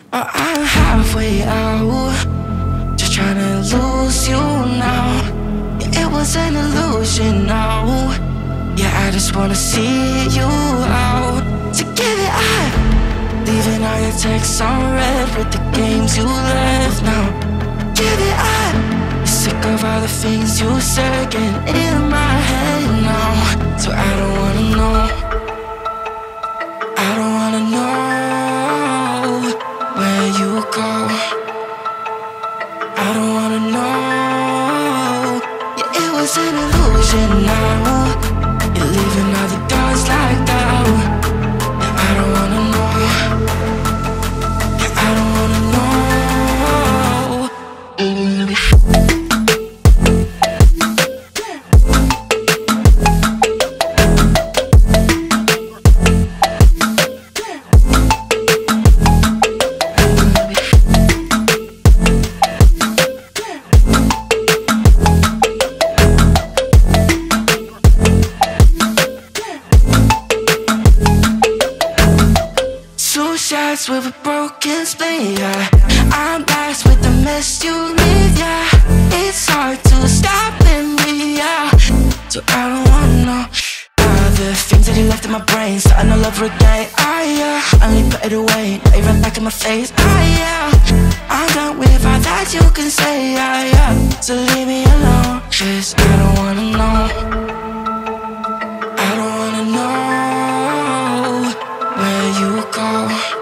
I'm halfway out, just trying to lose you now. Yeah, it was an illusion now. Yeah, I just wanna see you out. So give it up, leaving all your texts on red with the games you left now. Give it up, sick of all the things you said getting in my head now. So I don't wanna know, I don't wanna know where you go. I don't wanna know. Yeah, it was an illusion now. You're leaving all the doors locked out. Yeah, I don't wanna know. Yeah, I don't wanna know. Shots with a broken spleen, yeah. I'm blessed with the mess you leave, yeah. It's hard to stop and breathe, yeah. So I don't wanna know all the things that you left in my brain, starting all over again, yeah. I only put it away, now you run back in my face, yeah. I'm done with all that you can say, yeah. So leave me alone, 'cause I don't wanna know. I don't wanna know where you go.